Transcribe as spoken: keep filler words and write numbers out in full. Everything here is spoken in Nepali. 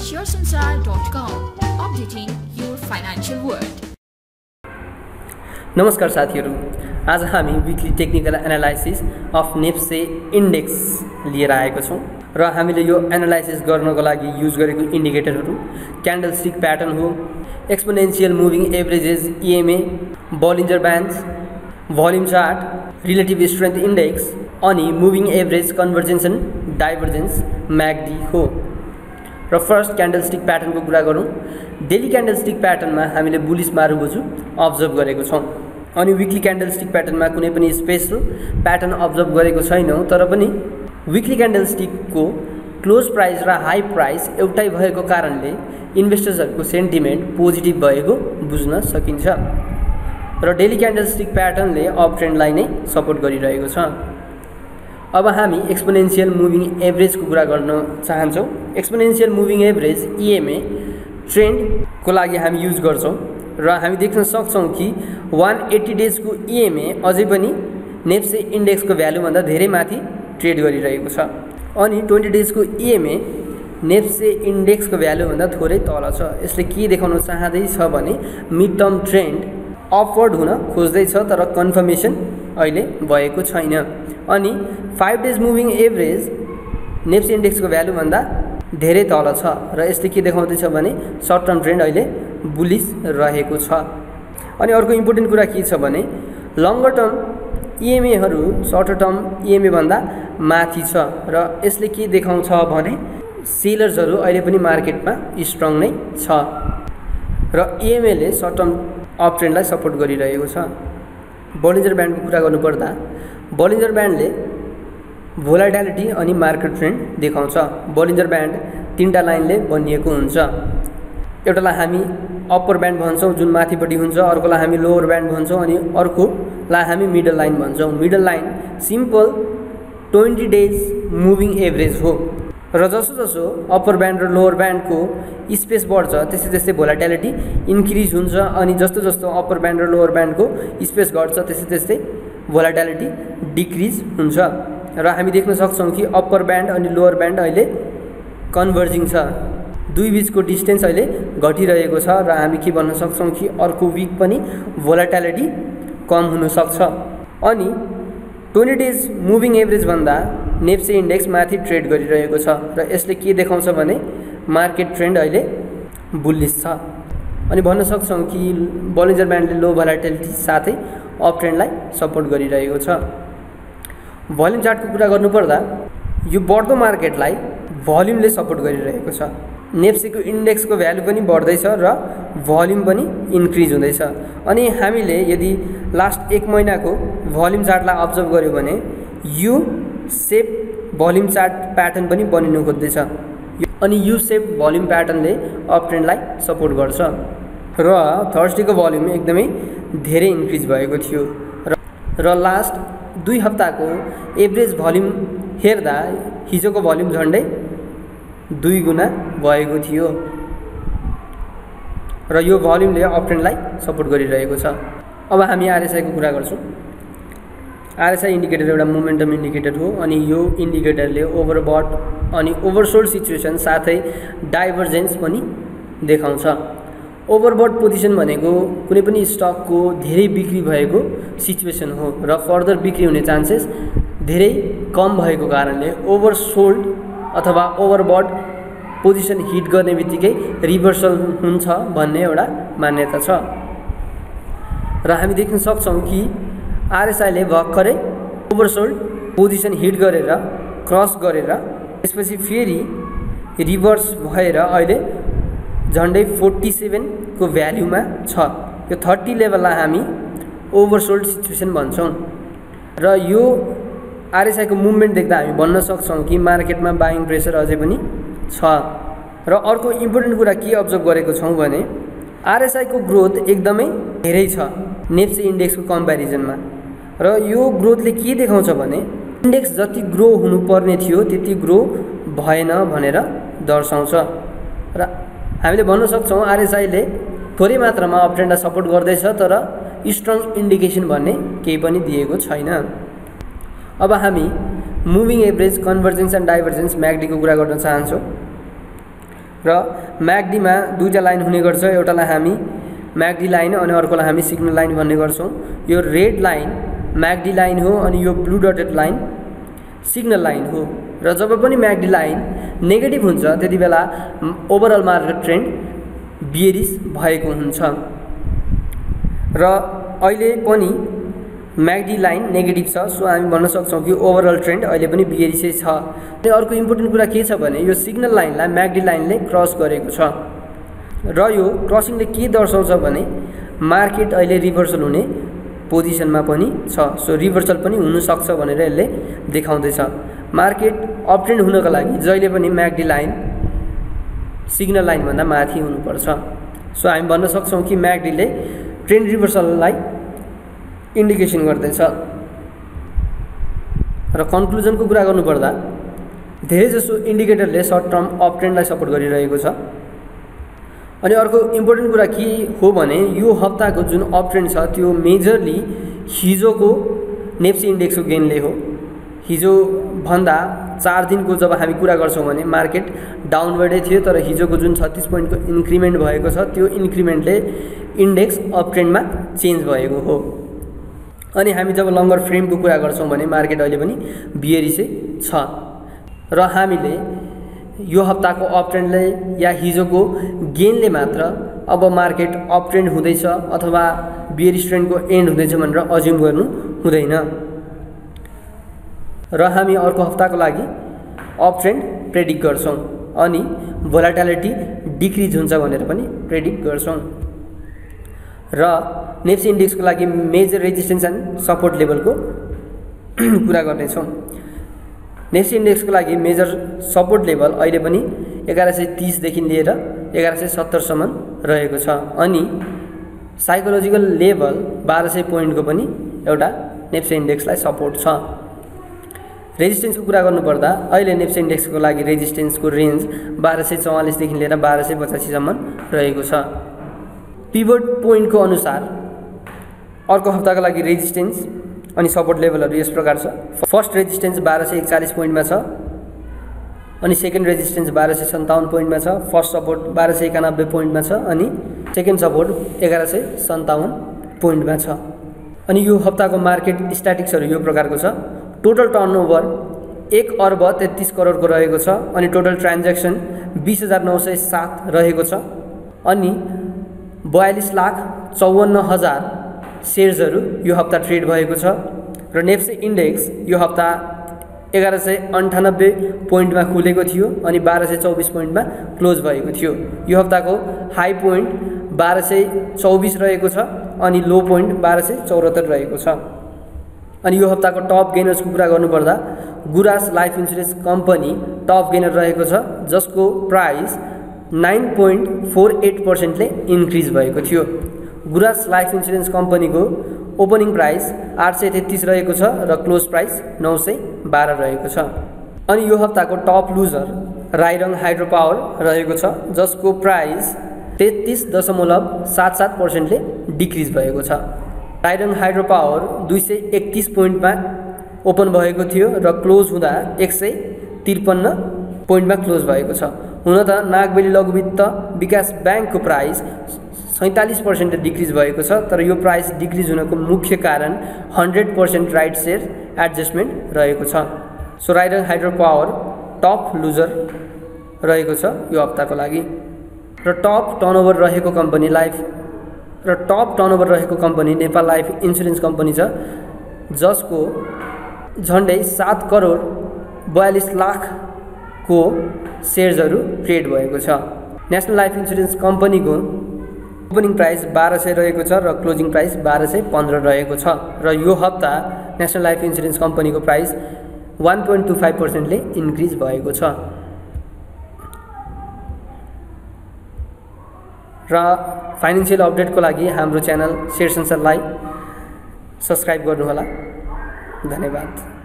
share sansar dot com, updating your financial world. नमस्कार साथीहरु, आज हामी weekly technical analysis of NEPSE index लिएर आएको छौं र हामीले यो एनालाइसिस गर्नको लागि युज गरेको इन्डिकेटरहरु क्यान्डलस्टिक प्याटर्न हो, exponential moving averages EMA, Bollinger bands, volume chart, relative strength index अनि moving average convergence and divergence MACD हो। र फर्स्ट क्यान्डलस्टिक प्याटर्नको कुरा गरौँ। डेली क्यान्डलस्टिक प्याटर्नमा हामीले बुलिश मारुबुजु अब्जर्भ गरेको छौं अनि वीकली क्यान्डलस्टिक प्याटर्नमा कुनै पनि स्पेशल प्याटर्न अब्जर्भ गरेको छैनौं, तर पनि वीकली क्यान्डलस्टिकको क्लोज प्राइस र हाई प्राइस एउटै भएको कारणले इन्भेस्टर्सहरुको सेन्टिमेन्ट पोजिटिभ भएको बुझ्न सकिन्छ र डेली क्यान्डलस्टिक प्याटर्नले अप ट्रेन्डलाई नै सपोर्ट गरिरहेको छ। अब हामी एक्सपोनेन्शियल मुभिङ एभरेजको कुरा गर्न चाहन्छौं। एक्सपोनेन्शियल मुभिङ एभरेज ईएमए ट्रेन्डको लागि हामी युज गर्छौं र हामी देख्न सक्छौं कि एक सय अस्सी डेज को ईएमए अझै पनि नेप्से इन्डेक्सको भ्यालु भन्दा धेरै माथि ट्रेड गरिरहेको छ अनि बीस डेज को ईएमए नेप्से इन्डेक्सको भ्यालु भन्दा थोरै तल छ। यसले के देखाउन चाहदै छ भने मिड टर्म ट्रेन्ड अपवर्ड हुन खोज्दै छ, तर कन्फर्मेसन अहिले भएको छैन। अनि पाँच डेज मुभिङ एभरेज नेप्से इन्डेक्सको भ्यालु भन्दा धेरै तल छ र यसले के देखाउँदै छ भने सर्ट टर्म ट्रेन्ड अहिले बुलिश रहेको छ। अनि अर्को इम्पोर्टेन्ट कुरा के छ भने लङ्गर टर्म ईएमएहरु सर्ट टर्म ईएमए भन्दा माथि छ र यसले के देखाउँछ भने सेलर्सहरु अहिले पनि मार्केटमा स्ट्रङ नै छ र ईएमए ले सर्ट टर्म अप ट्रेन्डलाई सपोर्ट गरिरहेको छ। बोलिन्जर ब्यान्डको कुरा गर्नुपर्दा बोलिन्जर ब्यान्डले भोलाटिलिटी अनि मार्केट ट्रेन्ड देखाउँछ। बोलिन्जर ब्यान्ड तीनटा लाइनले बनिएको हुन्छ। एउटालाई हामी अप्पर ब्यान्ड भन्छौं जुन माथिपट्टि हुन्छ, अर्कोलाई हामी लोअर ब्यान्ड भन्छौं अनि अर्कोलाई हामी मिडल लाइन भन्छौं। मिडल लाइन सिम्पल बीस डेज मुभिङ एभरेज हो र जसो जसो अप्पर ब्यान्ड र लोअर ब्यान्डको स्पेस बढ्छ त्यसै त्यसै भोलाटिलिटी इन्क्रिज हुन्छ अनि जस्तो जस्तो अप्पर ब्यान्ड र लोअर ब्यान्डको स्पेस घट्छ त्यसै त्यसै भोलाटिलिटी डिक्रिज हुन्छ र हामी देख्न सक्छौं कि अप्पर ब्यान्ड अनि लोअर ब्यान्ड अहिले कन्भर्जिङ छ। दुई बीचको डिस्टेन्स अहिले घटिरहेको छ र हामी के भन्न सक्छौं कि अर्को वीक पनि भोलाटिलिटी कम हुन सक्छ अनि बीस डेज मुभिङ एभरेज भन्दा नेप्से इन्डेक्स माथि ट्रेड गरिरहेको छ र यसले के देखाउँछ भने मार्केट ट्रेन्ड अहिले बुलिश छ अनि भन्न सक्छौं कि बोलिन्जर ब्यान्डले लो भोलाटिलिटी साथै अप ट्रेन्डलाई सपोर्ट गरिरहेको छ। भोल्युम चार्टको कुरा गर्नुपर्दा यो बढ्दो मार्केटलाई भोल्युमले सपोर्ट गरिरहेको छ। नेप्सेको इन्डेक्सको भ्यालु पनि बढ्दैछ र भोल्युम पनि इन्क्रिज हुँदैछ अनि हामीले यदि लास्ट एक महिनाको भोल्युम चार्टलाई अब्जर्भ गर्यो भने U shape volume chart pattern पनि बनिनु खोज्दैछ अनि यु सेप भोल्युम प्याटर्नले अप ट्रेन्डलाई सपोर्ट गर्छ र थर्सडेको भोल्युम एकदमै धेरै इन्क्रिज भएको थियो र, र लास्ट दुई हप्ताको एभरेज भोल्युम हेर्दा हिजोको भोल्युम झन्डै दुई गुना भएको थियो र यो भोल्युमले अप ट्रेन्डलाई सपोर्ट गरिरहेको छ। अब हामी आरएसआई को कुरा गर्छौं। आरएसआई इन्डिकेटर एउटा मोमेन्टम इन्डिकेटर हो अनि यो इन्डिकेटरले ओभरबट अनि ओभरसोल्ड सिचुएसन साथै डाइभर्जेन्स पनि देखाउँछ। ओभरबट पोजिसन भनेको कुनै पनि स्टकको धेरै बिक्री भएको सिचुएसन हो र फर्दर बिक्री हुने चान्सेस धेरै कम भएको कारणले ओभरसोल्ड अथवा ओभरबट पोजिसन हिट गर्ने बित्तिकै रिभर्सल हुन्छ भन्ने एउटा मान्यता छ र हामी देख्न सक्छौं कि आरएसआईले भर्खरै ओभरसोल्ड पोजिसन हिट गरेर क्रस गरेर त्यसपछि फेरि रिभर्स भएर अहिले झन्डै सैंतालीस को भ्यालुमा छ। यो तीस लेभललाई हामी ओभरसोल्ड सिचुएसन भन्छौं र यो आरएसआई को मुभमेन्ट देख्दा हामी भन्न सक्छौं कि मार्केटमा बाइङ प्रेसर अझै पनि छ र अर्को इम्पोर्टेन्ट कुरा के अब्जर्भ गरेको छौं भने आरएसआई को ग्रोथ एकदमै धेरै छ नेप्से इन्डेक्सको कम्प्यारिजनमा र यो ग्रोथले के देखाउँछ भने इन्डेक्स जति ग्रो हुनुपर्ने थियो त्यति ग्रो भएन भनेर दर्शाउँछ र हामीले भन्न सक्छौं आरएसआईले थोरै मात्रामा अप ट्रेन्डलाई सपोर्ट गर्दैछ तर स्ट्रङ इन्डिकेसन भन्ने केही पनि दिएको छैन। अब हामी moving average convergence and divergence MACD को कुरा गर्न चाहन्छौं र म्याकडीमा दुईटा लाइन हुने गर्छ, एउटालाई हामी म्याकडी लाइन अनि अर्कोलाई हामी सिग्नल लाइन भन्ने गर्छौँ। यो रेड लाइन म्याकडी लाइन हो अनि यो blue dotted line signal line हो। र जब पनि म्याकडी लाइन नेगेटिभ हुन्छ त्यति बेला ओभरअल मार्केट ट्रेन्ड बियरिश भएको हुन्छ र अहिले पनि म्याकडी लाइन नेगेटिभ छ। सो हामी भन्न सक्छौँ कि ओभरअल ट्रेन्ड अहिले पनि बियरिसै छ। अनि अर्को इम्पोर्टेन्ट कुरा के छ भने यो सिग्नल लाइनलाई म्याकडी लाइनले क्रस गरेको छ र यो क्रसिङले के दर्शाउँछ भने मार्केट अहिले रिभर्सल हुने पोजिसनमा पनि छ। सो रिभर्सल पनि हुनसक्छ भनेर यसले देखाउँदैछ। मार्केट अप ट्रेन्ड हुनको लागि जहिले पनि म्याकडी लाइन सिग्नल लाइनभन्दा माथि हुनुपर्छ। सो हामी भन्न सक्छौँ कि म्याकडीले ट्रेन्ड रिभर्सललाई इन्डिकेसन गर्दैछ। र कन्क्लुजनको कुरा गर्नुपर्दा धेरै जसो इन्डिकेटरले सर्ट टर्म अप ट्रेन्डलाई सपोर्ट गरिरहेको छ। अनि अर्को इम्पोर्टेन्ट कुरा के हो भने यो हप्ताको जुन अप ट्रेन्ड छ त्यो मेजरली हिजोको नेप्से इन्डेक्सको गेनले हो। हिजो भन्दा चार दिनको जब हामी कुरा गर्छौँ भने मार्केट डाउनवर्डै थियो, तर हिजोको जुन छत्तीस पोइन्टको इन्क्रिमेन्ट भएको छ त्यो इन्क्रिमेन्टले इन्डेक्स अप ट्रेन्डमा चेन्ज भएको हो। अनि हामी जब लङ्गर फ्रेमको कुरा गर्छौँ भने मार्केट अहिले पनि बियरिसै छ र हामीले यो हप्ताको अप ट्रेन्डले या हिजोको गेनले मात्र अब मार्केट अप ट्रेन्ड हुँदैछ अथवा बियरिस ट्रेन्डको एन्ड हुँदैछ भनेर अज्युम गर्नु हुँदैन। र हामी अर्को हप्ताको लागि अप ट्रेन्ड प्रेडिक्ट गर्छौँ अनि भोलाटिलिटी डिक्रिज हुन्छ भनेर पनि प्रेडिक्ट गर्छौँ। र नेप्से इन्डेक्सको लागि मेजर रेजिस्टेन्स एन्ड सपोर्ट लेभलको कुरा गर्नेछौँ। नेप्से इन्डेक्सको लागि मेजर सपोर्ट लेभल अहिले पनि एघार सय तीसदेखि लिएर एघार सय सत्तरसम्म रहेको छ अनि साइकोलोजिकल लेभल बाह्र सय पोइन्टको पनि एउटा नेप्से इन्डेक्सलाई सपोर्ट छ। रेजिस्टेन्सको कुरा गर्नुपर्दा अहिले नेप्से इन्डेक्सको लागि रेजिस्टेन्सको रेन्ज बाह्र सय चौवालिसदेखि लिएर बाह्र सय पचासीसम्म रहेको छ। पिभट पोइन्टको अनुसार अर्को हप्ताको लागि रेजिस्टेन्स अनि सपोर्ट लेभलहरू यस प्रकार छ। फर्स्ट रेजिस्टेन्स बाह्र सय एकचालिस पोइन्टमा छ अनि सेकेन्ड रेजिस्टेन्स बाह्र सय सन्ताउन्न पोइन्टमा छ। फर्स्ट सपोर्ट बाह्र सय एकानब्बे पोइन्टमा छ अनि सेकेन्ड सपोर्ट एघार सय सन्ताउन्न पोइन्टमा छ। अनि यो हप्ताको मार्केट स्ट्याटिक्सहरू यो प्रकारको छ। टोटल टर्नओभर एक अर्ब तेत्तिस करोडको रहेको छ अनि टोटल ट्रान्ज्याक्सन बिस हजार नौ सय सात रहेको छ अनि बयालिस लाख चौवन्न हजार सेयर्सहरू यो हप्ता ट्रेड भएको छ। र नेप्से इन्डेक्स यो हप्ता एघार सय अन्ठानब्बे पोइन्टमा खुलेको थियो अनि बाह्र सय चौबिस पोइन्टमा क्लोज भएको थियो। यो हप्ताको हाई पोइन्ट बाह्र सय चौबिस रहेको छ अनि लो पोइन्ट बाह्र सय चौहत्तर रहेको छ। अनि यो हप्ताको टप गेनर्सको कुरा गर्नुपर्दा Guras life insurance company top gainer रहेको छ जसको price nine point four eight पर्सेन्टले इन्क्रिज भएको थियो। गुरास लाइफ इन्सुरेन्स कम्पनीको ओपनिङ प्राइस आठ सय तेत्तिस रहेको छ र क्लोज प्राइस नौ सय बाह्र रहेको छ। अनि यो हप्ताको top loser Rairang hydro power रहेको छ जसको प्राइस तेत्तिस दशमलव सात सात पर्सेन्टले डिक्रिज भएको छ। राइरङ हाइड्रो पावर दुई सय एकतिस पोइन्टमा ओपन भएको थियो र क्लोज हुँदा एक सय त्रिपन्न पोइन्टमा क्लोज भएको छ। हुन त नागबेली लघुवित्त विकास ब्याङ्कको प्राइस सैँतालिस पर्सेन्ट डिक्रिज भएको छ तर यो प्राइस डिक्रिज हुनको मुख्य कारण hundred percent right share adjustment रहेको छ। So Rairang hydro power top loser रहेको छ यो हप्ताको लागि। र टप टर्नओभर रहेको कम्पनी लाइफ र टप टर्नओभर रहेको company Nepal life insurance company छ जसको झन्डै सात करोड बयालिस लाखको सेयर्सहरू ट्रेड भएको छ। नेसनल लाइफ इन्सुरेन्स कम्पनीको ओपनिङ प्राइस बाह्र सय रहेको छ र क्लोजिङ प्राइस बाह्र सय पन्ध्र रहेको छ र यो हप्ता नेसनल लाइफ इन्सुरेन्स कम्पनीको price one point two five पर्सेन्टले इन्क्रिज भएको छ। र फाइनेन्सियल अपडेटको लागि हाम्रो च्यानल शेयर संसारलाई सब्सक्राइब गर्नुहोला। धन्यवाद।